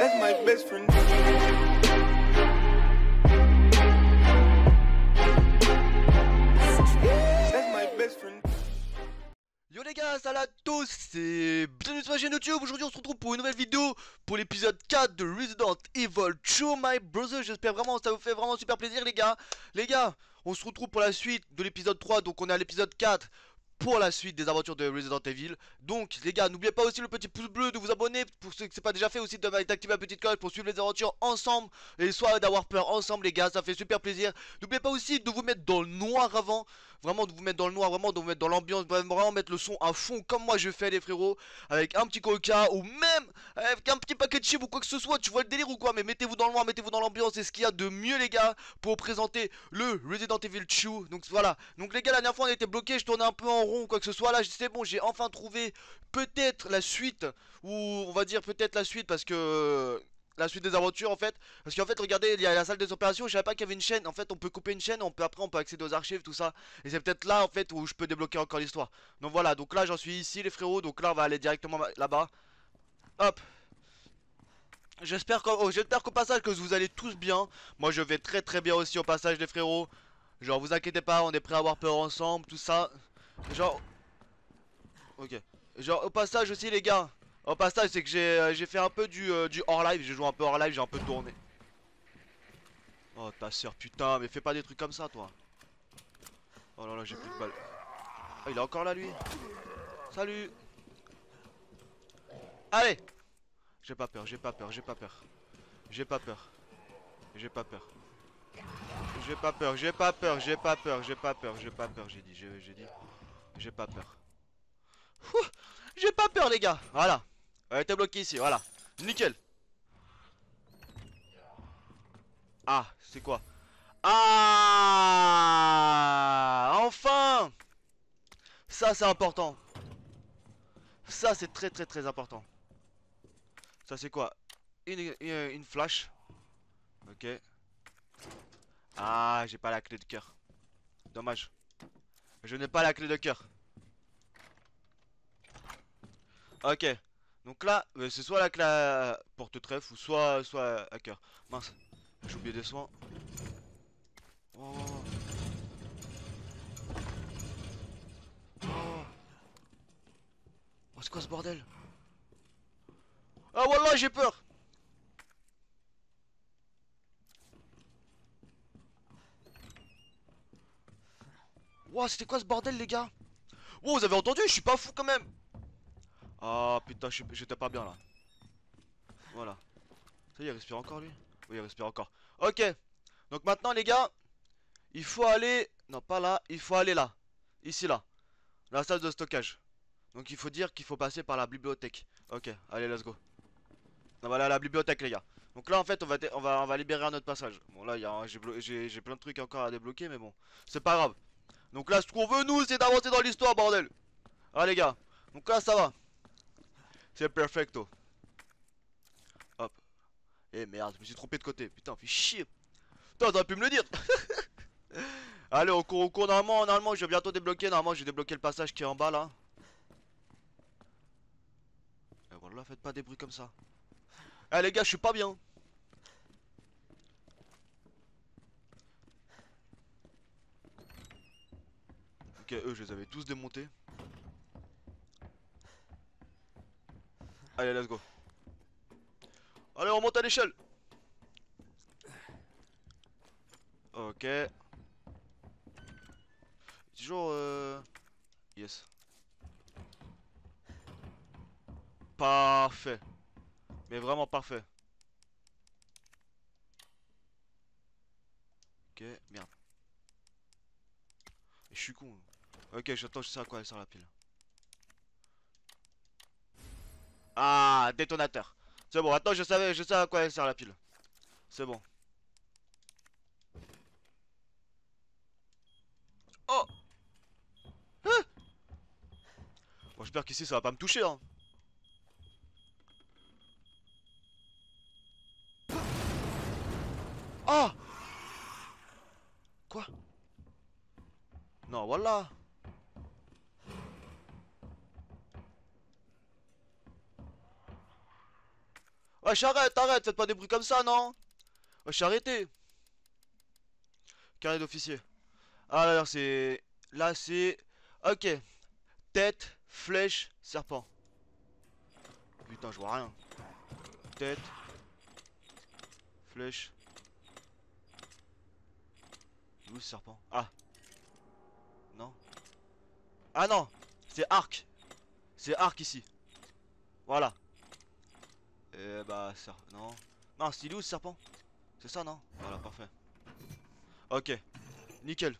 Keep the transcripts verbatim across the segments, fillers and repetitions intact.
That's my best friend. That's my best friend. Yo les gars, salut à tous, c'est bienvenue sur ma chaîne YouTube. Aujourd'hui on se retrouve pour une nouvelle vidéo pour l'épisode quatre de Resident Evil two My Brother. J'espère vraiment que ça vous fait vraiment super plaisir les gars. Les gars, on se retrouve pour la suite de l'épisode trois, donc on est à l'épisode quatre pour la suite des aventures de Resident Evil. Donc les gars, n'oubliez pas aussi le petit pouce bleu, de vous abonner pour ceux que c'est pas déjà fait, aussi d'activer la petite cloche pour suivre les aventures ensemble et soit d'avoir peur ensemble les gars, ça fait super plaisir. N'oubliez pas aussi de vous mettre dans le noir avant, vraiment de vous mettre dans le noir, vraiment de vous mettre dans l'ambiance, vraiment mettre le son à fond comme moi je fais les frérots, avec un petit coca ou même avec un petit paquet de chips ou quoi que ce soit, tu vois le délire ou quoi, mais mettez-vous dans le noir, mettez-vous dans l'ambiance, c'est ce qu'il y a de mieux les gars pour présenter le Resident Evil two. Donc voilà, donc les gars la dernière fois on était bloqué, je tournais un peu en rond ou quoi que ce soit, là c'est bon, j'ai enfin trouvé peut-être la suite, ou on va dire peut-être la suite parce que... La suite des aventures en fait. Parce qu'en fait regardez, il y a la salle des opérations. Je savais pas qu'il y avait une chaîne. En fait on peut couper une chaîne, on peut après on peut accéder aux archives, tout ça. Et c'est peut-être là en fait où je peux débloquer encore l'histoire. Donc voilà, donc là j'en suis ici les frérots. Donc là on va aller directement là-bas. Hop. J'espère qu'au oh, j'espère qu'au passage que vous allez tous bien. Moi je vais très très bien aussi au passage les frérots. Genre vous inquiétez pas, on est prêt à avoir peur ensemble, tout ça. Genre... Ok. Genre au passage aussi les gars. Au passage c'est que j'ai euh, j'ai fait un peu du, euh, du hors live. J'ai joué un peu hors live, j'ai un peu tourné. Oh ta soeur putain, mais fais pas des trucs comme ça toi. Oh là là, j'ai plus de balles. Oh, il est encore là lui. Salut. Allez. J'ai pas peur, j'ai pas peur, j'ai pas peur. J'ai pas peur. J'ai pas peur. J'ai pas peur, j'ai pas peur, j'ai pas peur, j'ai pas peur, j'ai pas peur, j'ai dit, j'ai dit. J'ai pas peur. J'ai pas peur les gars. Voilà. Elle était bloquée ici, voilà. Nickel. Ah, c'est quoi? Ah, enfin. Ça c'est important. Ça c'est très très très important. Ça c'est quoi? Une, une, une flash. Ok. Ah, j'ai pas la clé de cœur. Dommage. Je n'ai pas la clé de cœur. Ok. Donc là, euh, c'est soit la clé à porte-trèfle ou soit, soit à cœur. Mince. J'ai oublié des soins. Oh. Oh. Oh, c'est quoi ce bordel? Ah wallah, j'ai peur. Wow, c'était quoi ce bordel les gars? Wow, vous avez entendu? Je suis pas fou quand même. Ah putain, j'étais pas bien là. Voilà. Ça y est, il respire encore lui? Oui, il respire encore. Ok. Donc maintenant les gars, il faut aller... Non, pas là, il faut aller là. Ici là. La salle de stockage. Donc il faut dire qu'il faut passer par la bibliothèque. Ok, allez, let's go. On va aller à la bibliothèque les gars. Donc là en fait on va, on va, on va libérer un autre passage. Bon là j'ai plein de trucs encore à débloquer mais bon. C'est pas grave. Donc là ce qu'on veut nous c'est d'avancer dans l'histoire bordel. Ah les gars. Donc là ça va. C'est perfecto. Hop. Eh merde, je me suis trompé de côté. Putain, fais chier. Putain, t'aurais pu me le dire. Allez, on court, on court. Normalement, normalement, je vais bientôt débloquer. Normalement, j'ai débloqué le passage qui est en bas là. Et voilà, faites pas des bruits comme ça. Eh les gars, je suis pas bien. Ok, eux, je les avais tous démontés. Allez, let's go. Allez, on monte à l'échelle. Ok. Toujours euh... Yes. Parfait. Mais vraiment parfait. Ok, merde. Je suis con. Ok, j'attends, je sais à quoi elle sert la pile. Ah, détonateur. C'est bon, attends, je savais, je sais à quoi elle sert la pile. C'est bon. Oh. Hein. Bon, j'espère qu'ici ça va pas me toucher hein. Ah. Quoi? Non, voilà. Wesh, arrête, arrête, faites pas des bruits comme ça, non? Wesh, arrêtez. Carré d'officier. Ah, alors c'est... Là, c'est... Ok. Tête, flèche, serpent. Putain, je vois rien. Tête, flèche. Où le serpent? Ah. Non. Ah non. C'est arc. C'est arc ici. Voilà. Et bah ça. Non. Non, c'est où ce serpent? C'est ça, non? Voilà, parfait. Ok. Nickel.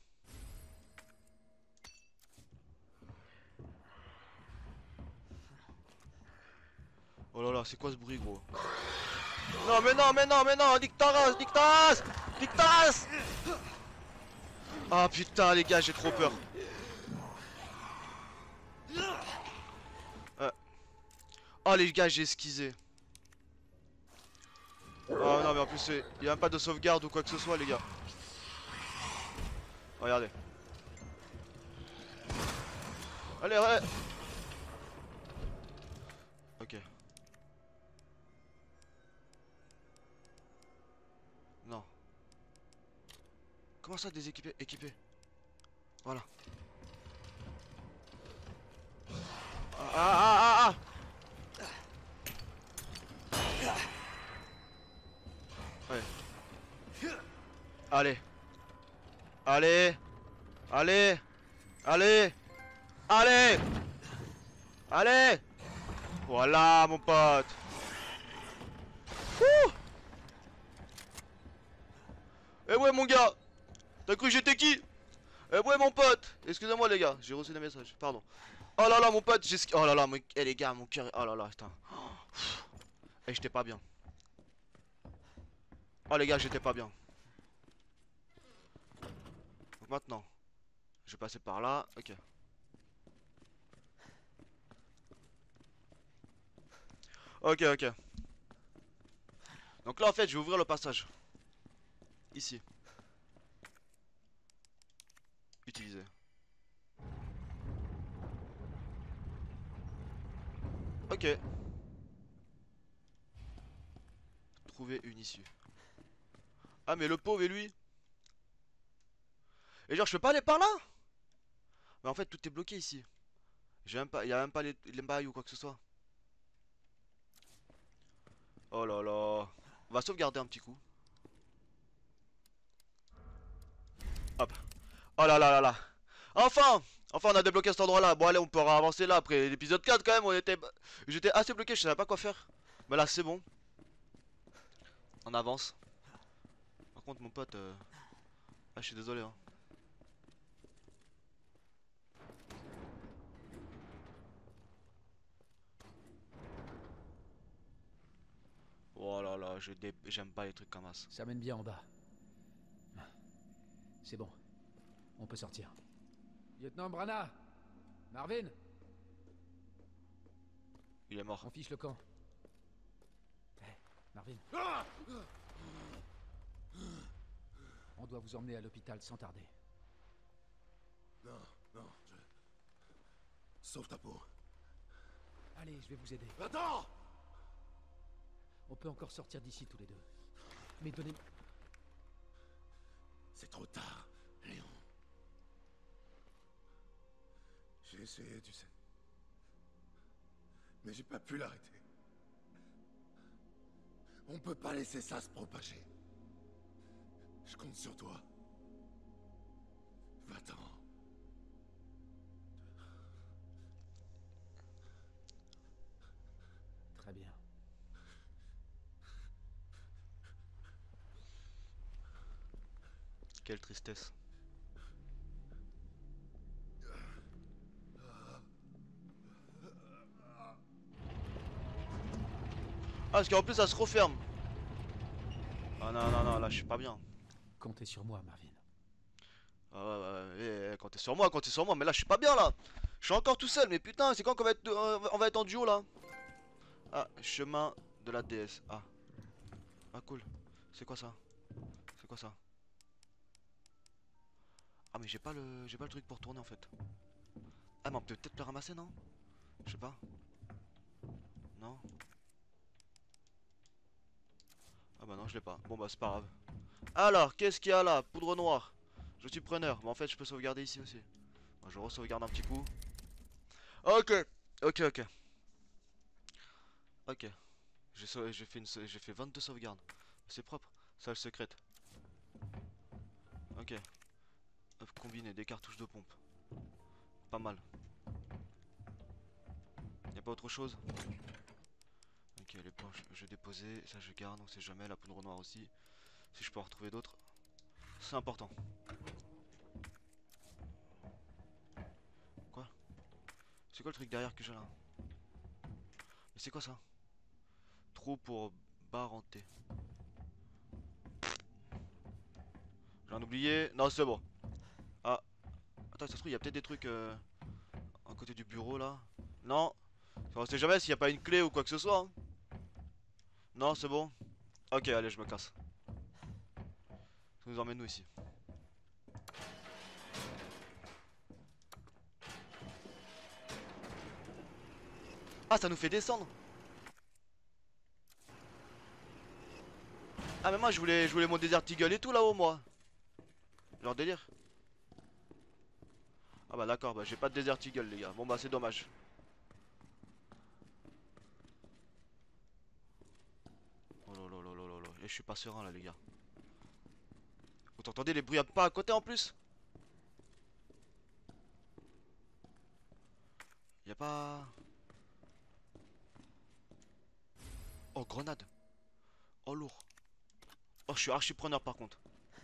Oh là là, c'est quoi ce bruit, gros? Non, mais non, mais non, mais non, nique ta race, nique ta race, nique ta race. Ah putain, les gars, j'ai trop peur. Euh. Oh les gars, j'ai esquissé. Oh non, mais en plus, il n'y a même pas de sauvegarde ou quoi que ce soit, les gars. Regardez. Allez, ouais. Ok. Non. Comment ça, déséquipé, équipé? Voilà. Ah ah ah ah, ah. Ouais. Allez. Allez. Allez. Allez. Allez. Allez. Voilà, mon pote. Ouh. Eh ouais, mon gars. T'as cru que j'étais qui? Eh ouais, mon pote. Excusez-moi, les gars, j'ai reçu des messages, pardon. Oh là là, mon pote, j'ai... Oh là là, mon... eh les gars, mon cœur... Oh là là, putain. Eh, j'étais pas bien. Oh les gars, j'étais pas bien. Donc maintenant, je vais passer par là, ok. Ok, ok. Donc là, en fait, je vais ouvrir le passage. Ici. Utiliser. Ok. Trouver une issue. Ah, mais le pauvre et lui. Et genre, je peux pas aller par là? Mais en fait, tout est bloqué ici. J'ai même pas... Il y a même pas les, les mailles ou quoi que ce soit. Oh là là. On va sauvegarder un petit coup. Hop. Oh là là là là. Enfin. Enfin, on a débloqué cet endroit là. Bon allez, on pourra avancer là. Après l'épisode quatre quand même, on était... J'étais assez bloqué, je savais pas quoi faire. Mais là, c'est bon. On avance. Par contre, mon pote... Euh... Ah, je suis désolé, hein. Oh là là, je dé... j'aime pas les trucs comme ça. Ça mène bien en bas. C'est bon. On peut sortir. Lieutenant Brana! Marvin! Il est mort. On fiche le camp. Hey, Marvin. On doit vous emmener à l'hôpital sans tarder. Non, non, je... Sauve ta peau. Allez, je vais vous aider. Attends! On peut encore sortir d'ici tous les deux. Mais donnez... C'est trop tard, Léon. J'ai essayé, tu sais. Mais j'ai pas pu l'arrêter. On peut pas laisser ça se propager. Je compte sur toi. Va-t'en. Très bien. Quelle tristesse. Ah, parce qu'en plus ça se referme. Ah non, non, non, là je suis pas bien. Comptez sur moi, Marvin. Ah ouais, ouais, ouais, ouais, comptez sur moi, comptez sur moi, mais là je suis pas bien là. Je suis encore tout seul, mais putain, c'est quand qu'on va être, euh, on va être en duo là? Ah, chemin de la déesse. Ah. Ah cool. C'est quoi ça? C'est quoi ça? Ah mais j'ai pas le j'ai pas le truc pour tourner en fait. Ah mais on peut peut-être le ramasser, non? Je sais pas. Non. non, je l'ai pas. Bon bah c'est pas grave. Alors, qu'est-ce qu'il y a là? Poudre noire. Je suis preneur. Mais en fait, je peux sauvegarder ici aussi. Bon, je re-sauvegarde un petit coup. Ok. Ok, ok. Ok. J'ai sau- j'ai fait, une... sau- j'ai fait vingt-deux sauvegardes. C'est propre. Salle secrète. Ok. Hop, combiné, des cartouches de pompe. Pas mal. Y'a pas autre chose? Ok, les planches, je vais déposer. Ça, je garde. On sait jamais. La poudre noire aussi. Si je peux en retrouver d'autres. C'est important. Quoi? C'est quoi le truc derrière que j'ai là? Mais c'est quoi ça? Trop pour barre en T. J'en ai oublié. Non, c'est bon. Ah. Attends, ça se trouve, il y a peut-être des trucs euh, à côté du bureau là. Non. On sait jamais s'il n'y a pas une clé ou quoi que ce soit. Hein. Non, c'est bon. Ok, allez, je me casse. Ça nous emmène nous ici. Ah, ça nous fait descendre. Ah, mais moi je voulais, je voulais mon Desert Eagle et tout là-haut, moi. Leur délire. Ah, bah d'accord, bah j'ai pas de Desert Eagle, les gars. Bon, bah c'est dommage. Oh là là là là là là. Et je suis pas serein là, les gars. Vous entendez les bruits à pas à côté en plus? Y'a pas. Oh, grenade. Oh, lourd. Oh, je suis archi preneur par contre.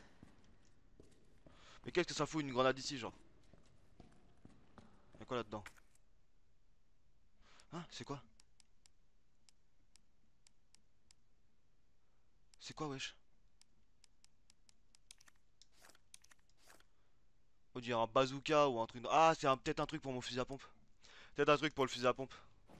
Mais qu'est-ce que ça fout une grenade ici, genre? Y'a quoi là-dedans? Hein? C'est quoi? C'est quoi, wesh? On dirait un bazooka ou un truc. Ah, c'est peut-être un truc pour mon fusil à pompe. Peut-être un truc pour le fusil à pompe.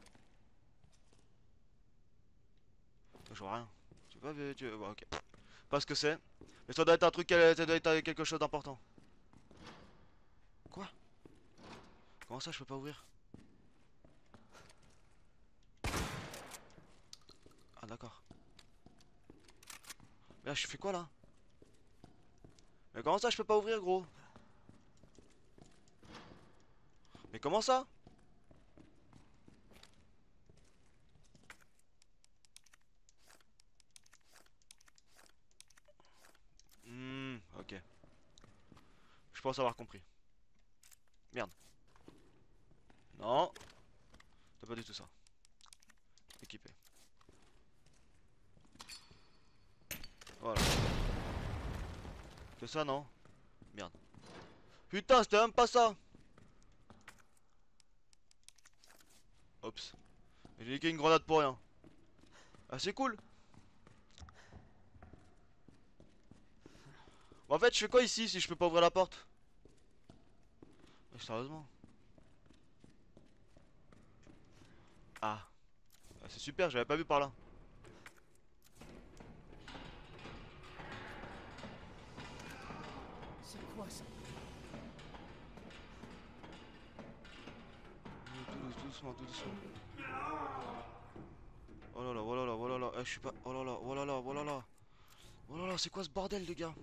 Je vois rien. Tu vois, tu... Ouais, ok. Pas ce que c'est. Mais ça doit être un truc, ça doit être quelque chose d'important. Quoi? Comment ça, je peux pas ouvrir? Ah, d'accord. Mais là, je fais quoi là? Mais comment ça, je peux pas ouvrir, gros? Mais comment ça? Hmm, ok. Je pense avoir compris. Merde. Non. C'est pas du tout ça. Équipé. Voilà. C'est ça, non? Merde. Putain, c'était même pas ça. Oups. J'ai niqué une grenade pour rien. Ah, c'est cool. Bon, en fait, je fais quoi ici si je peux pas ouvrir la porte? Mais sérieusement? Ah. Ah, c'est super, j'avais pas vu par là. C'est quoi ça? Tout doucement, tout doucement. Oh là là, oh là là, oh là là, eh, je suis pas. Oh là là, oh là là, oh là là. Oh là là, c'est quoi ce bordel, les gars?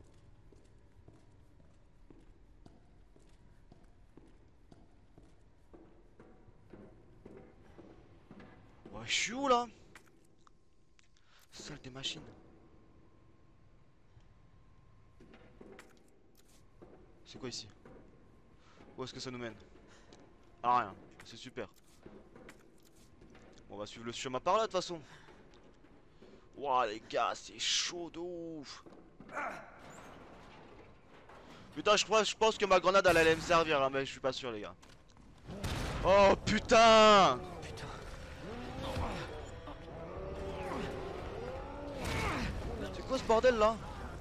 Ouais, je suis où là? Salle des machines. C'est quoi ici? Où est-ce que ça nous mène? Ah, rien, c'est super. Bon, on va suivre le chemin par là de toute façon. Ouah, les gars, c'est chaud de ouf. Putain, je crois, je pense que ma grenade elle allait me servir, hein, mais je suis pas sûr, les gars. Oh putain! C'est quoi ce bordel là?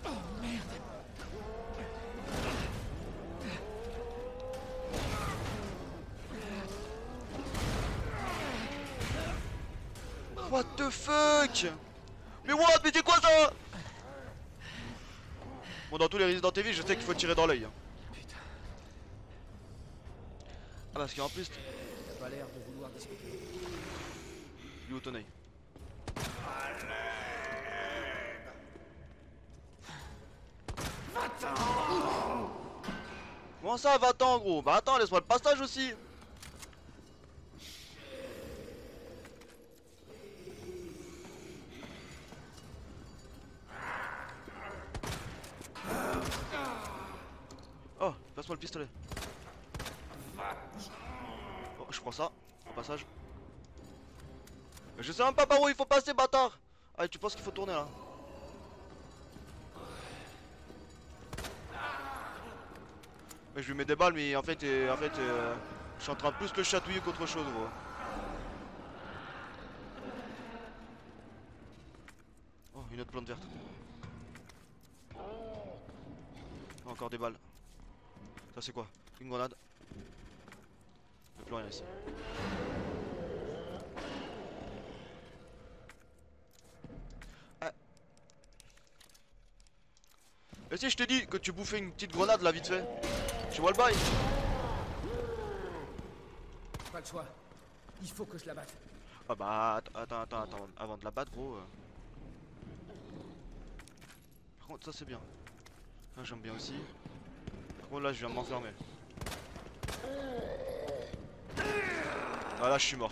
What the fuck? Mais what? Mais c'est quoi ça? Bon, dans tous les Resident Evil, je sais qu'il faut tirer dans l'œil. Hein. Putain, Ah, parce qu'en plus. t'as pas l'air de vouloir discuter. Il est où ton œil? Comment ça, va-t'en, gros? Bah attends, laisse-moi le passage aussi. Oh, passe-moi le pistolet. Oh, je prends ça, au passage. Je sais même pas par où il faut passer, bâtard. Ah, tu penses qu'il faut tourner là? Mais je lui mets des balles, mais en fait, euh, en fait euh, je suis en train de plus le chatouiller qu'autre chose, gros. Oh, une autre plante verte. Oh, encore des balles. Ça, c'est quoi? Une grenade. Il n'y a plus rien ici. Ah. Et si je t'ai dit que tu bouffais une petite grenade là, vite fait? Tu vois le bail? Pas le choix. Il faut que je la batte. Ah bah attends, attends, attends, avant de la battre, gros. Euh... Par contre, ça c'est bien. Là, j'aime bien aussi. Par contre, là, je viens de m'enfermer. Ah là, je suis mort.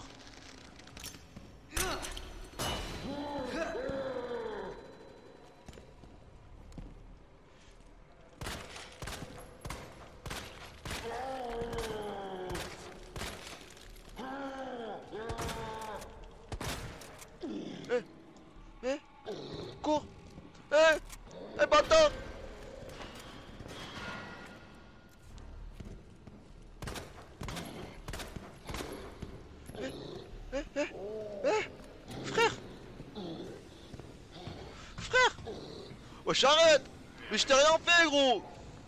Eh, eh, cours, eh, eh, bâtard. Eh, eh, eh, eh, frère, frère. Wesh, arrête. Mais je t'ai rien fait, gros.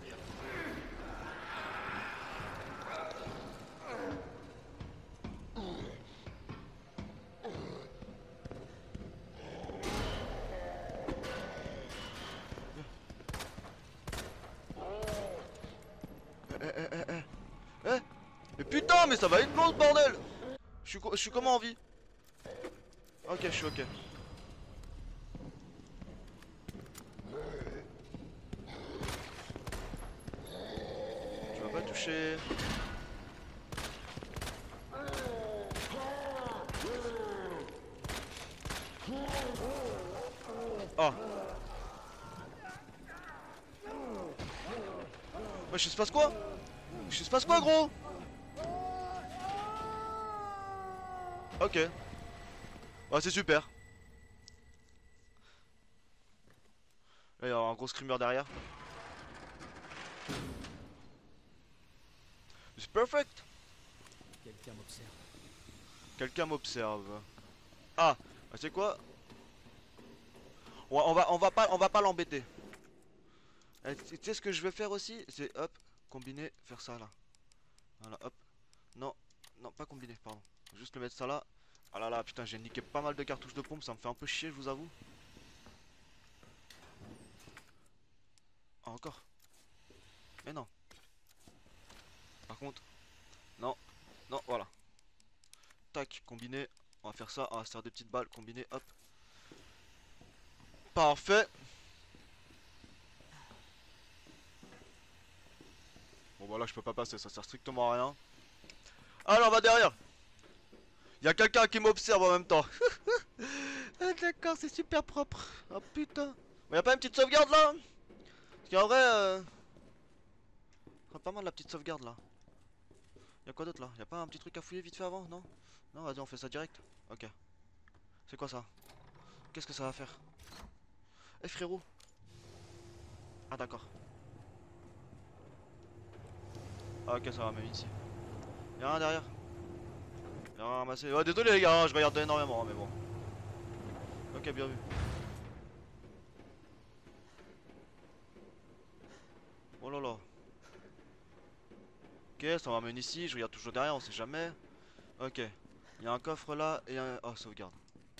Eh, eh, eh, eh, eh. Mais putain, mais ça va être long ce bordel. Je suis, je suis comment en vie? Ok, je suis ok. Tu vas pas toucher. Oh. Wesh, il se passe quoi? Wesh, il se passe quoi, gros? Ok. Ouais, c'est super. Là, il y a un gros screamer derrière. C'est perfect. Quelqu'un m'observe. Quelqu'un m'observe. Ah, bah, c'est quoi? Ouais, on va, on va pas, on va pas l'embêter. Eh, Tu sais ce que je vais faire aussi? C'est hop, combiner, faire ça là. Voilà, hop. Non, non, pas combiner, pardon. Juste le mettre ça là. Ah là là, putain, j'ai niqué pas mal de cartouches de pompe, ça me fait un peu chier, je vous avoue. Ah, encore. Mais non. Par contre, non, non, voilà. Tac, combiner. On va faire ça, on va se faire des petites balles, combiner, hop. Parfait. Bon voilà, je peux pas passer, ça sert strictement à rien. Alors on va derrière. Il y a quelqu'un qui m'observe en même temps. Ah, d'accord, c'est super propre. Oh putain. Mais y a pas une petite sauvegarde là? Parce qu'en vrai, euh... c'est pas mal la petite sauvegarde là. Y'a quoi d'autre là? Y'a pas un petit truc à fouiller vite fait avant? Non? Non, vas-y, on fait ça direct. Ok. C'est quoi ça? Qu'est-ce que ça va faire? Eh frérot. Ah d'accord. Ah ok, ça va même ici. Y'a rien derrière. Y'a rien à ramasser. Ouais, désolé les gars, hein, je regarde énormément, mais bon. Ok, bien vu. Oh là là. Ok, ça m'amène ici, je regarde toujours derrière, on sait jamais. Ok. Il y a un coffre là et un... Oh, sauvegarde.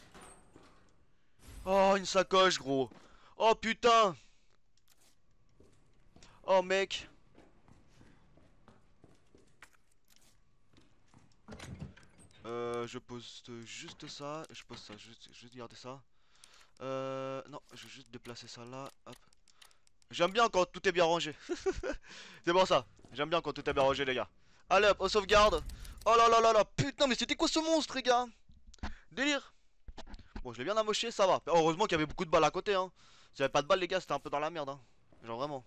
Oh, une sacoche, gros. Oh, putain. Oh, mec. Euh, je pose juste ça. Je pose ça, juste, juste garder ça. Euh, non, je vais juste déplacer ça là. Hop. J'aime bien quand tout est bien rangé. C'est bon ça. J'aime bien quand tout est bien rangé les gars. Allez hop, on sauvegarde. Oh là là là là, putain mais c'était quoi ce monstre les gars? Délire. Bon je l'ai bien amoché, ça va. Heureusement qu'il y avait beaucoup de balles à côté hein. S'il y avait pas de balles les gars, c'était un peu dans la merde hein. Genre vraiment.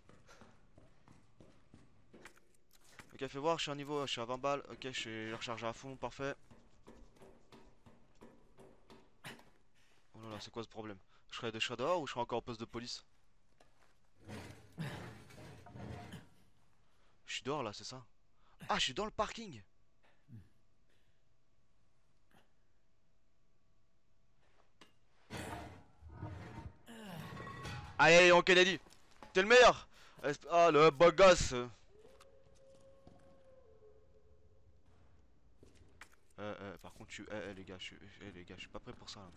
Ok, fais voir, je suis à niveau, je suis à vingt balles. Ok, je suis rechargé à fond, parfait. Oh là là, c'est quoi ce problème? Je serais, je serais dehors ou je serais encore au poste de police? Je suis dehors là, c'est ça? Ah, je suis dans le parking! Allez, allez, on Kennedy! T'es le meilleur! Ah, le beau gosse! Euh, euh, par contre, je suis. Eh, eh, les gars, je suis. Eh, les gars, je suis pas prêt pour ça là.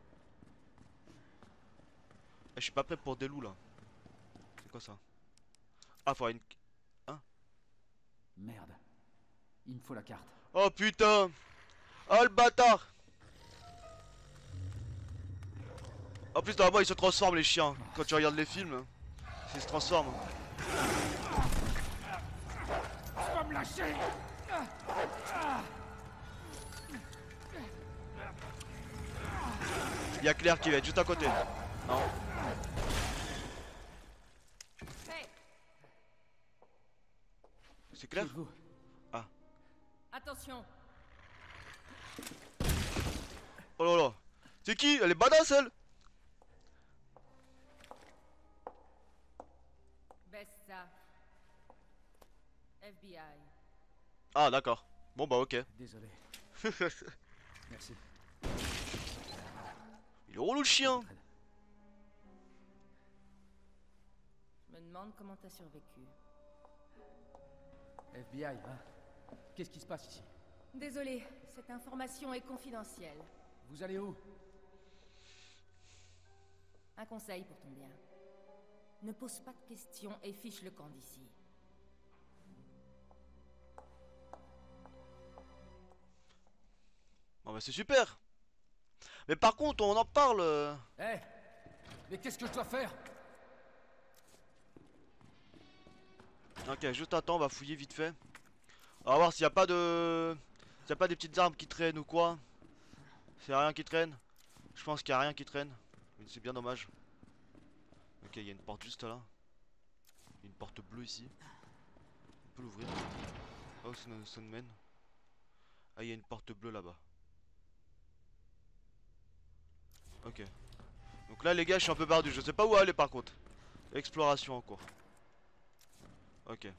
Eh, je suis pas prêt pour des loups là. C'est quoi ça? Ah, faut une. Hein? Merde. Il me faut la carte. Oh putain! Oh le bâtard! En plus, normalement, ils se transforment les chiens. Quand tu regardes les films, ils se transforment. Tu vas me lâcher! Il y a Claire qui va être juste à côté. Non? Hey, C'est Claire? Qui êtes-vous? attention. Oh là là. C'est qui? Elle est badass elle? Baisse ça. F B I. Ah d'accord. Bon bah ok. Désolé. Merci. Il est relou le chien. Je me demande comment t'as survécu. F B I, hein? Qu'est-ce qui se passe ici? Désolé, cette information est confidentielle. Vous allez où? Un conseil pour ton bien. Ne pose pas de questions et fiche le camp d'ici. Bon bah c'est super. Mais par contre on en parle. euh. Eh! Mais qu'est-ce que je dois faire? Ok juste attends, on va fouiller vite fait. On va voir s'il n'y a pas de. S'il n'y a pas des petites armes qui traînent ou quoi. S'il n'y a rien qui traîne. Je pense qu'il n'y a rien qui traîne. Mais c'est bien dommage. Ok, il y a une porte juste là. Il y a une porte bleue ici. On peut l'ouvrir. Oh, ça nous, ça nous mène. Ah, il y a une porte bleue là-bas. Ok. Donc là, les gars, je suis un peu perdu. Je sais pas où aller par contre. Exploration en cours. Ok.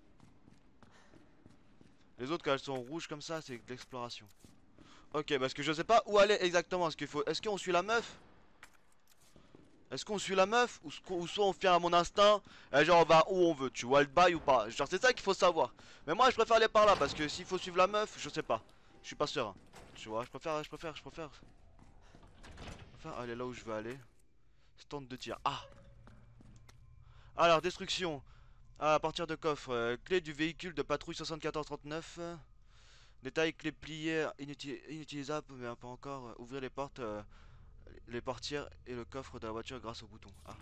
Les autres, quand elles sont rouges comme ça, c'est de l'exploration. Ok, parce que je sais pas où aller exactement. Est-ce qu'il faut. Est-ce qu'on suit la meuf? Est-ce qu'on suit la meuf ou, ce qu'on- ou soit on fait à mon instinct et genre on va où on veut, tu vois le bail ou pas. Genre c'est ça qu'il faut savoir. Mais moi je préfère aller par là parce que s'il faut suivre la meuf, je sais pas. Je suis pas serein. Tu vois, je préfère, je préfère, je préfère. Je préfère aller là où je veux aller. Stand de tir. Ah. Alors destruction. À partir de coffre. euh, clé du véhicule de patrouille soixante-quatorze trente-neuf. Détail clé pliée inuti- inutilisable mais pas encore. euh, Ouvrir les portes. euh, les portières et le coffre de la voiture grâce au bouton. Ah.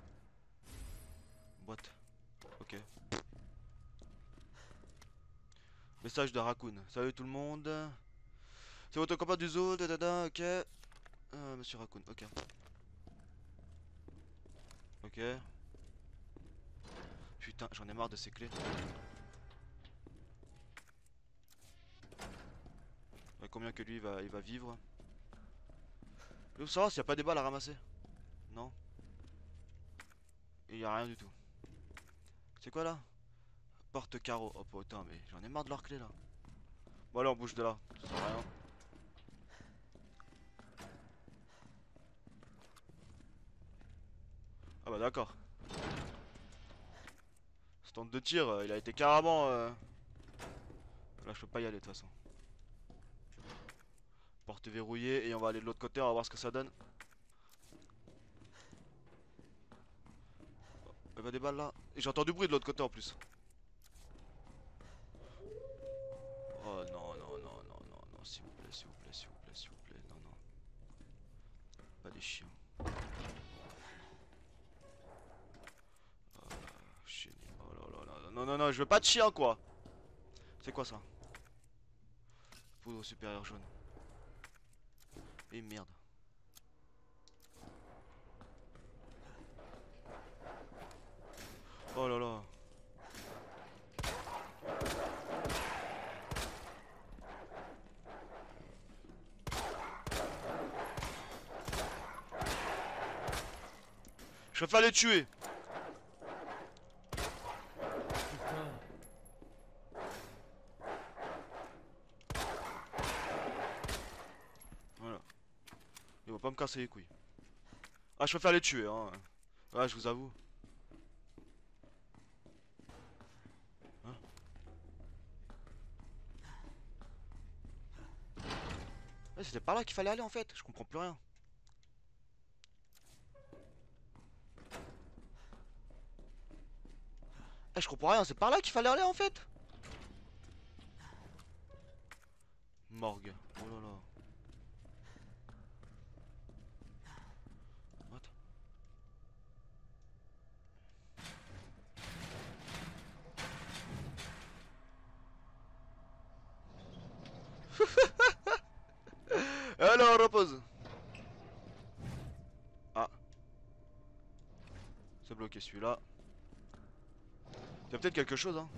Boîte. Ok. Message de Raccoon. Salut tout le monde. C'est votre copain du zoo. Dadada, ok. Euh, Monsieur Raccoon. Ok. Ok. Putain, j'en ai marre de ces clés. Ouais, combien que lui il va, il va vivre. Je veux savoir s'il n'y a pas des balles à ramasser. Non. Il n'y a rien du tout. C'est quoi là? Porte carreau. Oh putain, mais j'en ai marre de leurs clés là. Bon, allez, on bouge de là. Ça sert à rien. Ah bah d'accord. Stand de tir, euh, il a été carrément. euh, Là, je peux pas y aller de toute façon. Porte verrouillée et on va aller de l'autre côté, on va voir ce que ça donne. Il y a des balles là. Et j'entends du bruit de l'autre côté en plus. Oh non, non, non, non, non, non, s'il vous plaît, s'il vous plaît, s'il vous plaît, s'il vous plaît, non, non. Pas des chiens. Oh, chier. Oh là là là, non, Non, non, non, je veux pas de chien, quoi. C'est quoi ça? Poudre supérieure jaune. Et merde. Oh là là. Je préfère les tuer. Putain. Voilà. Il va pas me casser les couilles. Ah, je préfère les tuer, hein. Ouais, je vous avoue. Hein? Ouais, c'était par là qu'il fallait aller en fait. Je comprends plus rien. Eh, je comprends rien, c'est par là qu'il fallait aller en fait. Morgue. Oh là là. What? Alors, repose. Ah. C'est bloqué celui-là. Il y a peut-être quelque chose, hein.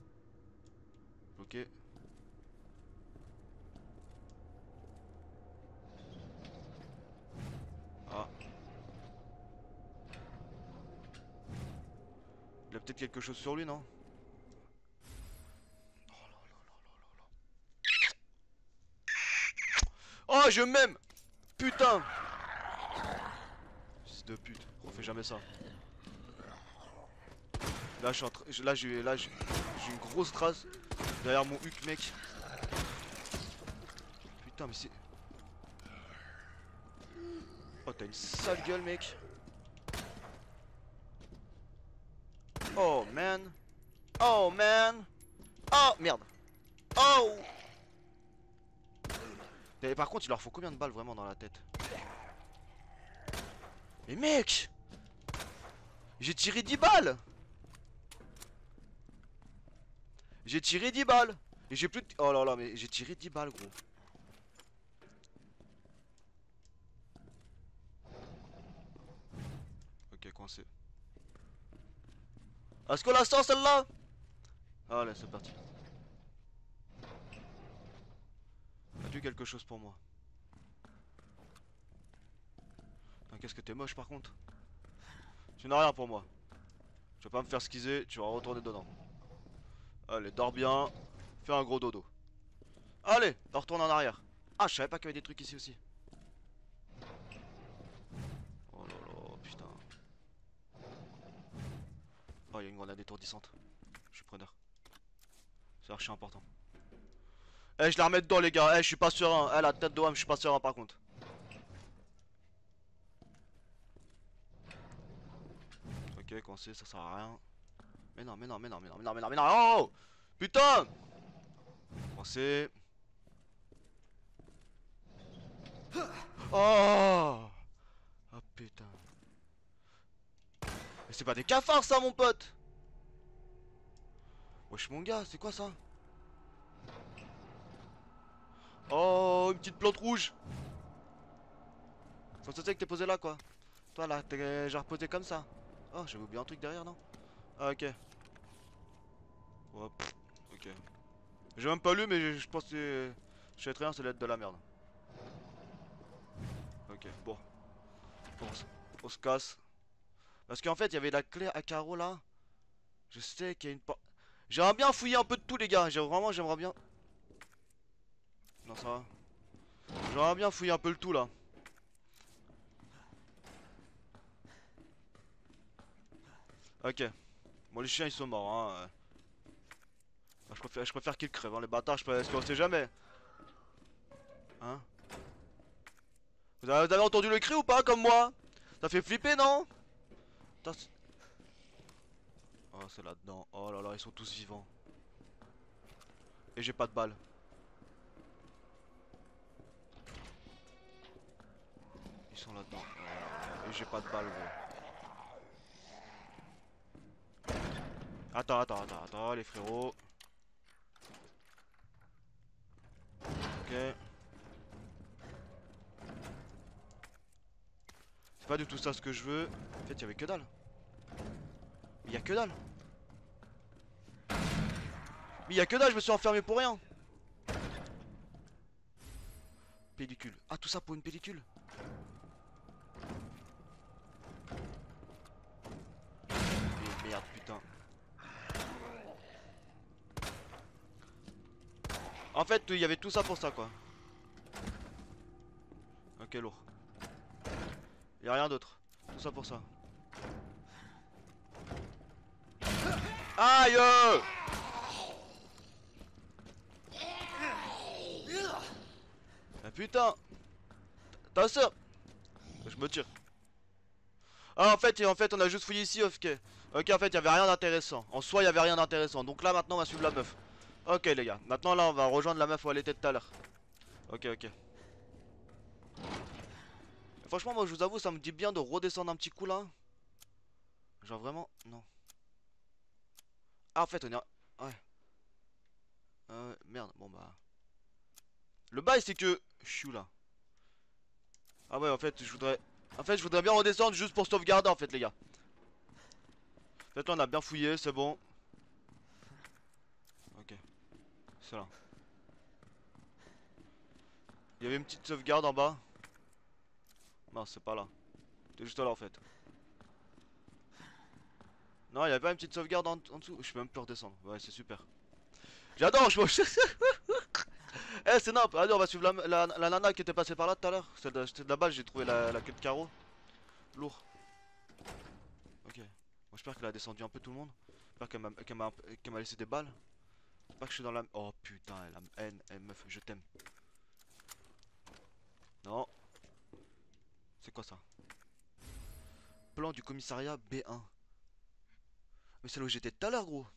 Ok. Ah. Il a peut-être quelque chose sur lui, non? Oh, je m'aime! Putain! Fils de pute, refais jamais ça. Là, je suis en train. Là, j'ai là, j'ai une grosse trace derrière mon huc, mec. Putain, mais c'est. Oh, t'as une sale gueule, mec. Oh, man. Oh, man. Oh, merde. Oh! Et par contre, il leur faut combien de balles vraiment dans la tête? Mais mec! J'ai tiré dix balles! J'ai tiré dix balles! Et j'ai plus de... Oh là là, mais j'ai tiré dix balles, gros. Ok, coincé. Est-ce qu'on la sort celle-là? Allez, c'est parti. As-tu quelque chose pour moi? Qu'est-ce que t'es moche par contre. Tu n'as rien pour moi. Tu vas pas me faire squeezer, tu vas retourner dedans. Allez, dors bien. Fais un gros dodo. Allez, retourne en arrière. Ah, je savais pas qu'il y avait des trucs ici aussi. Oh là là, putain. Oh, il y a une grenade étourdissante. Je suis preneur. C'est archi important. Eh, je la remets dedans, les gars. Eh, je suis pas serein. Eh, la tête de Wam, je suis pas serein par contre. Ok, coincé, ça sert à rien. Mais non, mais non, mais non, mais non, mais non, mais non, mais non. Oh! Putain! Coincé. Oh! Oh putain. Mais c'est pas des cafards ça, mon pote! Wesh, mon gars, c'est quoi ça? Oh, une petite plante rouge! Faut se que t'es posé là, quoi. Toi là, t'es genre posé comme ça. Oh, j'avais oublié un truc derrière, non? Ah, ok. Ouais, pff, ok. J'ai même pas lu, mais je, je pense que je sais très bien, c'est l'aide de la merde. Ok, bon. Bon, on, on se casse. Parce qu'en fait, il y avait la clé à carreaux là. Je sais qu'il y a une porte. J'aimerais bien fouiller un peu de tout, les gars. J'ai vraiment, j'aimerais bien. Non, ça va. J'aimerais bien fouiller un peu le tout là. Ok. Bon, les chiens ils sont morts, hein. Bah, je préfère, je préfère qu'ils crèvent, hein, les bâtards. Je peux, parce qu'on sait jamais. Hein? Vous avez, vous avez entendu le cri ou pas, comme moi? Ça fait flipper, non? Putain, oh, c'est là-dedans. Oh là là, ils sont tous vivants. Et j'ai pas de balles. Ils sont là-dedans. Et j'ai pas de balles, gros. Attends, attends, attends, attends, les frérots. Ok. C'est pas du tout ça ce que je veux. En fait, il y avait que dalle. Il y a que dalle. Mais il y a que dalle, je me suis enfermé pour rien. Pellicule. Ah, tout ça pour une pellicule. Mais merde, putain. En fait, il y avait tout ça pour ça, quoi. Ok, lourd. Il y a rien d'autre. Tout ça pour ça. Aïe! Ah putain! Ta soeur! Je me tire. Ah en fait, en fait on a juste fouillé ici, ok. Ok, en fait il y avait rien d'intéressant. En soi il y avait rien d'intéressant. Donc là maintenant on va suivre la meuf. Ok les gars, maintenant là on va rejoindre la meuf où elle était tout à l'heure. Ok ok. Franchement moi je vous avoue ça me dit bien de redescendre un petit coup là. Genre vraiment, non. Ah en fait on est... Ouais. Euh, merde, bon bah... Le bail c'est que... Je suis où là? Ah ouais en fait je voudrais... En fait je voudrais bien redescendre juste pour sauvegarder en fait les gars. En fait là on a bien fouillé, c'est bon. Ok. C'est là. Il y avait une petite sauvegarde en bas. Non c'est pas là. T'es juste là en fait. Non il y avait pas une petite sauvegarde en, en dessous. Je peux même plus redescendre. Ouais c'est super. J'adore je Eh c'est nimp. Allez on va suivre la, la, la nana qui était passée par là tout à l'heure. C'était de, de là-bas j'ai trouvé la, la queue de carreau. Lourd. Ok. Bon, j'espère qu'elle a descendu un peu tout le monde. J'espère qu'elle m'a qu'elle m'a qu'elle m'a laissé des balles. J'espère que je suis dans la... Oh putain elle a haine. Eh meuf je t'aime. Non. C'est quoi ça? Plan du commissariat B un. Mais c'est là où j'étais tout à l'heure gros.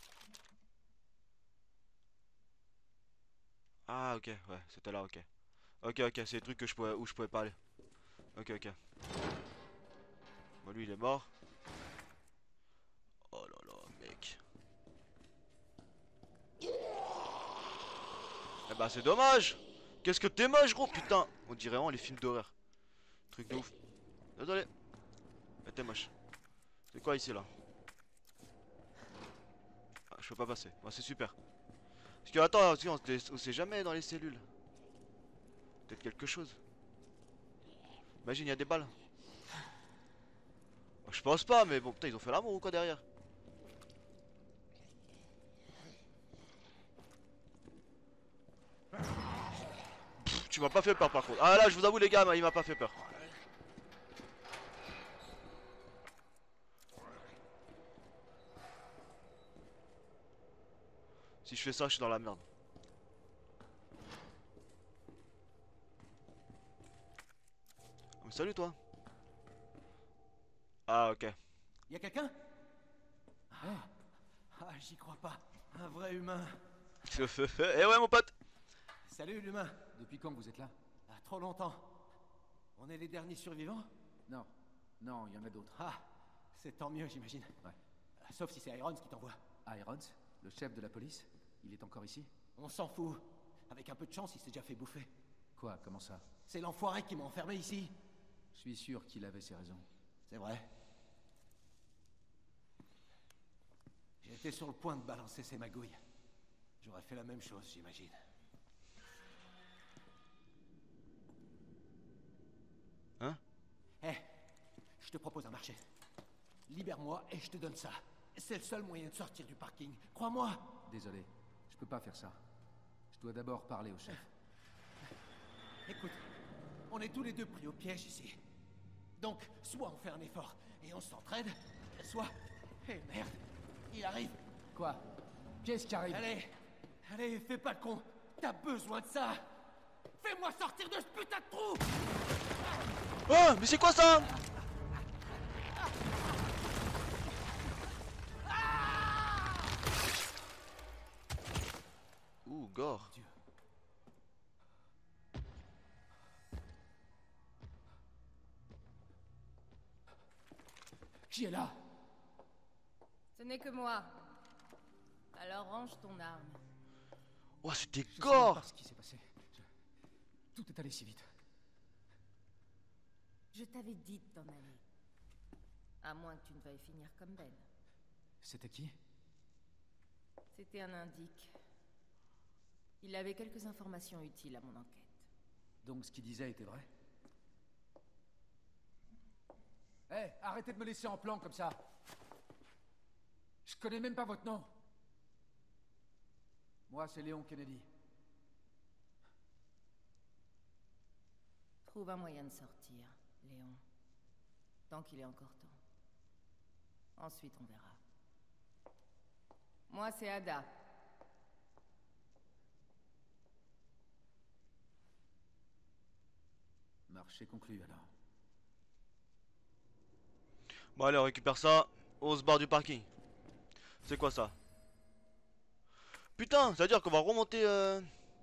Ah ok ouais c'était là ok. Ok ok c'est les trucs que je pouvais, où je pouvais pas aller. Ok ok. Bon lui il est mort. Oh là là mec. Eh bah c'est dommage. Qu'est-ce que t'es moche gros putain. On dirait vraiment les films d'horreur. Truc de ouf. Désolé. Mais t'es moche. C'est quoi ici là? Ah, je peux pas passer. Moi c'est super. Parce que attends, on, on sait jamais dans les cellules. Peut-être quelque chose. Imagine il y a des balles. Je pense pas mais bon putain ils ont fait l'amour ou quoi derrière? Pff, tu m'as pas fait peur par contre. Ah là je vous avoue les gars il m'a pas fait peur. Si je fais ça je suis dans la merde. Oh, mais salut toi. Ah ok. Y'a quelqu'un? Ah, ah, j'y crois pas. Un vrai humain. Eh ouais mon pote. Salut l'humain. Depuis quand vous êtes là? Ah, trop longtemps. On est les derniers survivants? Non. Non, il y en a d'autres. Ah, c'est tant mieux j'imagine. Ouais. Euh, Sauf si c'est Irons qui t'envoie. Irons, le chef de la police, il est encore ici? On s'en fout. Avec un peu de chance, il s'est déjà fait bouffer. Quoi, comment ça? C'est l'enfoiré qui m'a enfermé ici. Je suis sûr qu'il avait ses raisons. C'est vrai. J'étais sur le point de balancer ses magouilles. J'aurais fait la même chose, j'imagine. Hein? Eh, je te propose un marché. Libère-moi et je te donne ça. C'est le seul moyen de sortir du parking. Crois-moi. Désolé, je peux pas faire ça. Je dois d'abord parler au chef. Écoute, on est tous les deux pris au piège ici. Donc, soit on fait un effort et on s'entraide, soit... Eh merde, il arrive. Quoi? Qu'est-ce qui arrive? Allez, allez, fais pas le con. T'as besoin de ça. Fais-moi sortir de ce putain de trou. Oh mais c'est quoi ça? Ouh gore. Dieu. Qui est là? Ce n'est que moi. Alors range ton arme. Oh, c'était Je sais même gore. pas ce qui s'est passé. Je- Tout est allé si vite. Je t'avais dit de t'en aller. À moins que tu ne veuilles finir comme Ben. C'était qui? C'était un indique. Il avait quelques informations utiles à mon enquête. Donc ce qu'il disait était vrai? Hé, arrêtez de me laisser en plan comme ça. Je connais même pas votre nom. Moi, c'est Léon Kennedy. Trouve un moyen de sortir, Léon. Tant qu'il est encore temps. Ensuite, on verra. Moi, c'est Ada. Marché conclu alors. Bon, allez, on récupère ça. On se barre du parking. C'est quoi ça? Putain, ça veut dire qu'on va remonter. Euh...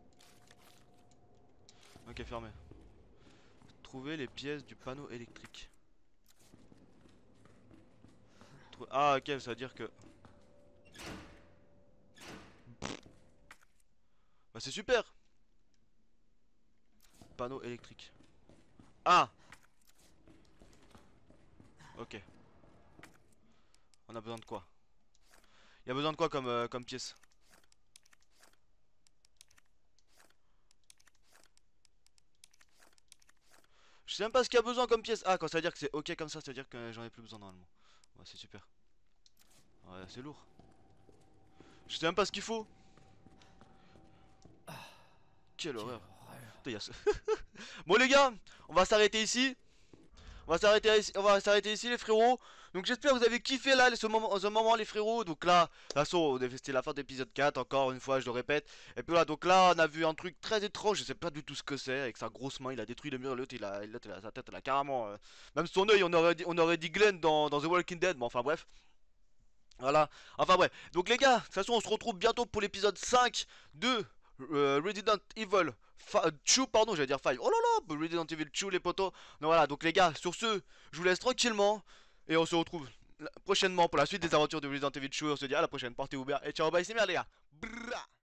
Ok, fermé. Trouver les pièces du panneau électrique. Trou- Ah, ok, ça veut dire que. Bah, c'est super! Panneau électrique. Ah! Ok. On a besoin de quoi? Il y a besoin de quoi comme, euh, comme pièce? Je sais même pas ce qu'il y a besoin comme pièce. Ah, quand ça veut dire que c'est ok comme ça, ça veut dire que j'en ai plus besoin normalement. Ouais, c'est super. Ouais, c'est lourd. Je sais même pas ce qu'il faut. Quelle horreur. Putain, y a ce- Bon les gars, on va s'arrêter ici. On va s'arrêter ici, on va s'arrêter ici les frérots. Donc j'espère que vous avez kiffé là ce moment, ce moment les frérots. Donc là, de toute façon, c'était la fin de l'épisode quatre, encore une fois, je le répète. Et puis voilà, donc là, on a vu un truc très étrange, je sais pas du tout ce que c'est. Avec sa grosse main, il a détruit le mur, l'autre, il a, l'autre, il a sa tête, elle a carrément... euh, Même son œil, on aurait dit, on aurait dit Glenn dans, dans The Walking Dead, mais enfin bref. Voilà, enfin bref. Donc les gars, de toute façon, on se retrouve bientôt pour l'épisode cinq de euh, Resident Evil deux, pardon, j'allais dire cinq. Oh là là, Resident Evil deux les potos. Donc voilà, donc les gars, sur ce, je vous laisse tranquillement. Et on se retrouve prochainement pour la suite des aventures de Resident Evil deux. On se dit à la prochaine, portez-vous bien. Et ciao, bye, c'est bien les gars. Brrra.